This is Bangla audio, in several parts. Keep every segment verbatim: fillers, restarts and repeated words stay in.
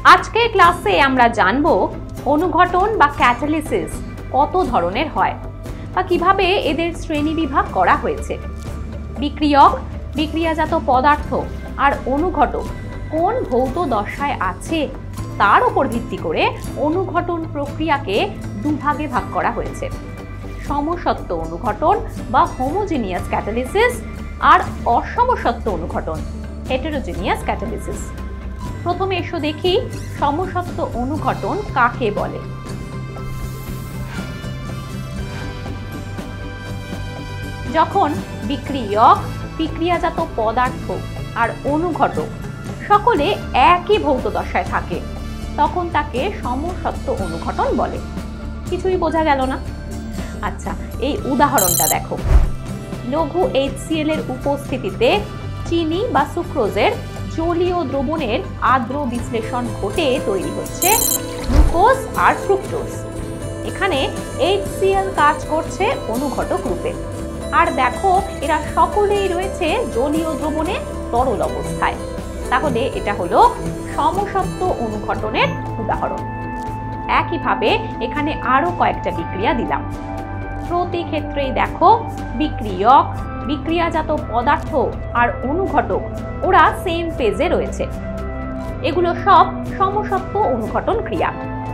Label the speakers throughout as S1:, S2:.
S1: আজকের ক্লাসে আমরা জানব অনুঘটন বা ক্যাটালিসিস কত ধরনের হয় বা কিভাবে এদের শ্রেণীবিভাগ করা হয়েছে। বিক্রিয়ক, বিক্রিয়াজাত পদার্থ আর অনুঘটক কোন ভৌত দশায় আছে তার উপর ভিত্তি করে অনুঘটন প্রক্রিয়াকে দুভাগে ভাগ করা হয়েছে। সমসত্ব অনুঘটন বা হোমোজিনিয়াস ক্যাটালিসিস আর অসমসত্ব অনুঘটন হেটেরোজিনিয়াস ক্যাটালিসিস। প্রথমে এসো দেখি সমসত্ব অনুঘটন কাকে বলে। যখন বিক্রিয়ক, বিক্রিয়াজাত পদার্থ আর অনুঘটক সকলে একই ভৌত দশায় থাকে তখন তাকে সমসত্ব অনুঘটন বলে। কিছুই বোঝা গেল না? আচ্ছা, এই উদাহরণটা দেখো। লঘু এইচসিএল এর উপস্থিতিতে চিনি বা সুক্রোজের জলীয় দ্রবণের আর্দ্র বিশ্লেষণ ঘটে তৈরি হচ্ছে গ্লুকোজ আর ফ্রুক্টোজ। এখানে এইচসিএল কাজ করছে অনুঘটক রূপে। আর দেখো, এরা সকলেই রয়েছে জলীয় দ্রবণে তরল অবস্থায়। তাহলে এটা হলো সমসত্ব অনুঘটনের উদাহরণ। একইভাবে এখানে আরো কয়েকটা বিক্রিয়া দিলাম। প্রতি ক্ষেত্রেই দেখো বিক্রিয়ক, বিক্রিয়াজাত পদার্থ আর অনুঘটক ওরা সেম ফেজে রয়েছে। এগুলো সব সমসত্ব অনুঘটন ক্রিয়া।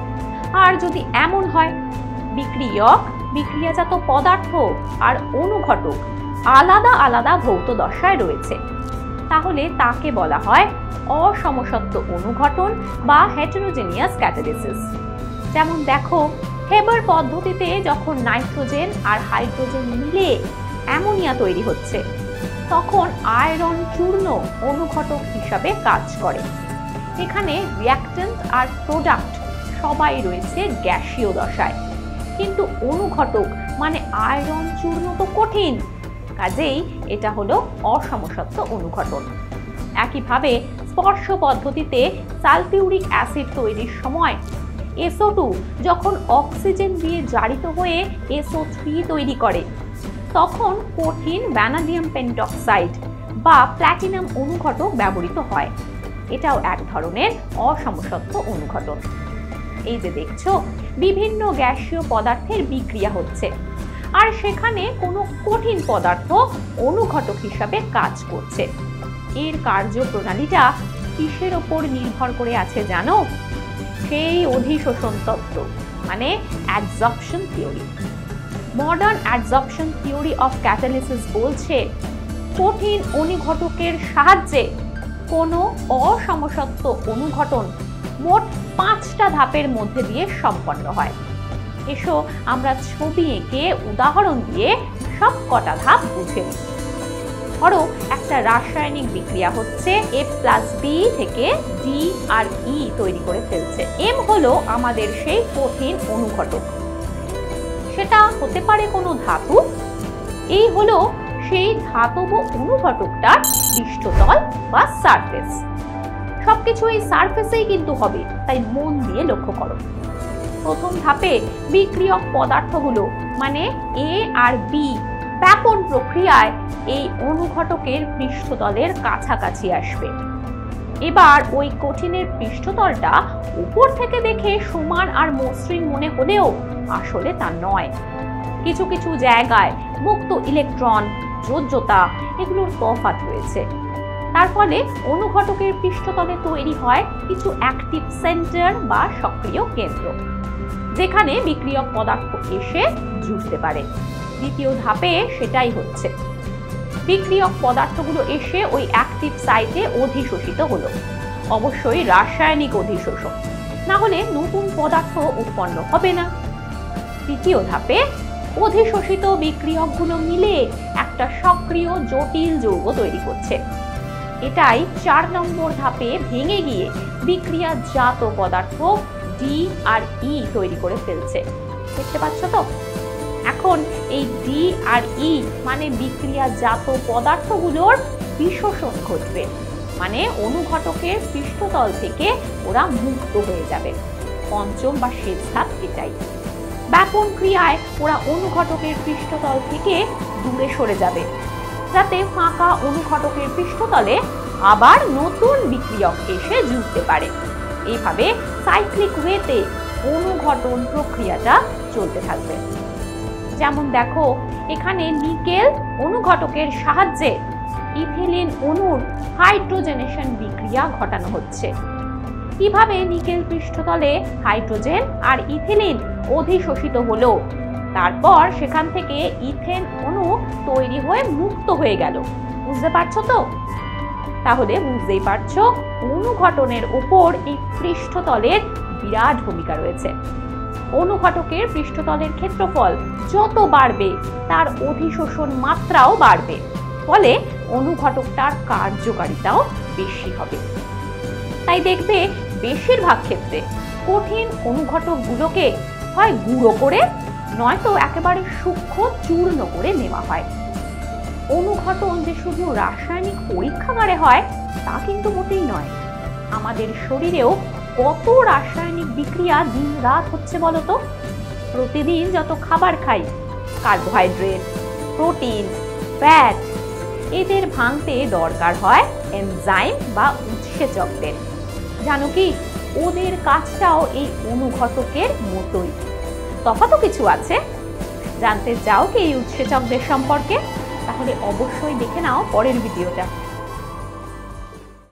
S1: আর যদি এমন হয় বিক্রিয়ক, বিক্রিয়াজাত পদার্থ আর অনুঘটক আলাদা আলাদা ভৌত দশায় রয়েছে তাহলে তাকে বলা হয় অসমসত্ব অনুঘটন বা হেটেরোজিনিয়াস ক্যাটালিসিস। যেমন দেখো, হেবার পদ্ধতিতে যখন নাইট্রোজেন আর হাইড্রোজেন মিলে অ্যামোনিয়া তৈরি হচ্ছে তখন আয়রন চূর্ণ অনুঘটক হিসাবে কাজ করে। এখানে রিঅ্যাকট্যান্ট আর প্রোডাক্ট সবাই রয়েছে গ্যাসীয় দশায়, কিন্তু অনুঘটক মানে আয়রন চূর্ণ তো কঠিন, কাজেই এটা হলো অসমসত্ব অনুঘটন। একইভাবে স্পর্শ পদ্ধতিতে সালফিউরিক অ্যাসিড তৈরির সময় এস ও টু যখন অক্সিজেন দিয়ে জারিত হয়ে এস ও থ্রি তৈরি করে তখন কঠিন ভ্যানাডিয়াম পেন্টক্সাইড বা প্ল্যাটিনাম অনুঘটক ব্যবহৃত হয়। এটাও এক ধরনের অসমসত্ব অনুঘটন। এই যে দেখছো, বিভিন্ন গ্যাসীয় পদার্থের বিক্রিয়া হচ্ছে আর সেখানে কোনো কঠিন পদার্থ অনুঘটক হিসাবে কাজ করছে। এর কার্যপ্রণালীটা কিসের ওপর নির্ভর করে আছে জানো? সেই অধিশোষণ তত্ত্ব মানে adsorption theory. Modern adsorption theory of catalysis বলছে কঠিন অনুঘটকের সাহায্যে কোনো অসমসত্ব অনুঘটন মোট পাঁচটা ধাপের মধ্যে দিয়ে সম্পন্ন হয়। এসো আমরা ছবি এঁকে উদাহরণ দিয়ে সব কটা ধাপ বুঝে নিই। ধরো একটা রাসায়নিক বিক্রিয়া হচ্ছে, এ প্লাস বি থেকে ডি আর ই তৈরি করে ফেলছে। এম হলো আমাদের সেই কঠিন অনুঘটক, সেটা হতে পারে কোনো ধাতু। এই হলো সেই ধাতব অনুঘটকটার পৃষ্ঠতল বা সারফেস। সবকিছু এই সারফেসেই কিন্তু হবে, তাই মন দিয়ে লক্ষ্য করো। প্রথম ধাপে বিক্রিয়ক পদার্থগুলো মানে এ আর বি ব্যাপন প্রক্রিয়ায় এই অনুঘটকের পৃষ্ঠতলের কাছাকাছি আসবে। এবার ওই কঠিনের পৃষ্ঠতলটা উপর থেকে দেখে সমান আর মসৃণ মনে হলেও আসলে তা নয়। কিছু কিছু জায়গায় মুক্ত ইলেকট্রন, যোজ্যতা এগুলোর তফাৎ রয়েছে। তার ফলে অনুঘটকের পৃষ্ঠতলে তৈরি হয় কিছু অ্যাক্টিভ সেন্টার বা সক্রিয় কেন্দ্র, যেখানে বিক্রিয়ক পদার্থ এসে জুড়তে পারে। দ্বিতীয় ধাপে সেটাই হচ্ছে। বিক্রিয়ক পদার্থগুলো এসে ওই অ্যাক্টিভ সাইটে অধিশোষিত হলো, অবশ্যই রাসায়নিক অধিশোষণ, না হলে নতুন পদার্থ উৎপন্ন হবে না। তৃতীয় ধাপে অধিশোষিত বিক্রিয়কগুলো মিলে একটা সক্রিয় জটিল যৌগ তৈরি করছে। এটাই চার নম্বর ধাপে ভেঙে গিয়ে বিক্রিয়াজাত পদার্থ ডি আর ই তৈরি করে ফেলছে। দেখতে পাচ্ছ তো? এখন এই ডি আর ই মানে বিক্রিয়াজাত পদার্থগুলোর বিশোষণ ঘটবে, মানে অনুঘটকের পৃষ্ঠতল থেকে ওরা মুক্ত হয়ে যাবে। পঞ্চম বা শেষ ধাপ এটাই। ব্যাপন ক্রিয়ায় ওরা অনুঘটকের পৃষ্ঠতল থেকে দূরে সরে যাবে, যাতে ফাঁকা অনুঘটকের পৃষ্ঠতলে আবার নতুন বিক্রিয়ক এসে জুড়তে পারে। এইভাবে সাইক্লিক ওয়েতে অনুঘটন প্রক্রিয়াটা চলতে থাকবে। যেমন দেখো, এখানে নিকেল অনুঘটকের সাহায্যে ইথিলিন অণুর হাইড্রোজেনেশন বিক্রিয়া ঘটানো হচ্ছে। কিভাবে নিকেল পৃষ্ঠতলে হাইড্রোজেন আর ইথিলিন অধিশোষিত হলো, তারপর সেখান থেকে ইথেন অণু তৈরি হয়ে মুক্ত হয়ে গেল। বুঝতে পারছো তো? তাহলে বুঝতেই পারছো অনুঘটনের উপর এই পৃষ্ঠতলের বিরাট ভূমিকা রয়েছে। অনুঘটকের পৃষ্ঠতলের ক্ষেত্রফল যত বাড়বে তার অধিশোষণ মাত্রাও বাড়বে, ফলে অনুঘটকটার কার্যকারিতাও বেশি হবে। তাই দেখবে বেশিরভাগ ক্ষেত্রে কঠিন অনুঘটকগুলোকে হয় গুঁড়ো করে নয়তো একেবারে সূক্ষ্ম চূর্ণ করে নেওয়া হয়। অনুঘটন যে শুধু রাসায়নিক পরীক্ষাগারে হয় তা কিন্তু মোটেই নয়। আমাদের শরীরেও কত রাসায়নিক বিক্রিয়া দিন রাত হচ্ছে বলতো। প্রতিদিন যত খাবার খাই, কার্বোহাইড্রেট, প্রোটিন, ফ্যাট, এদের ভাঙতে দরকার হয় এনজাইম বা উৎসেচকদের। জানো কি, ওদের কাজটাও এই অনুঘটকের মতোই। তফাৎও কিছু আছে। জানতে চাও কি এই উৎসেচকদের সম্পর্কে? তাহলে অবশ্যই দেখে নাও পরের ভিডিওটা।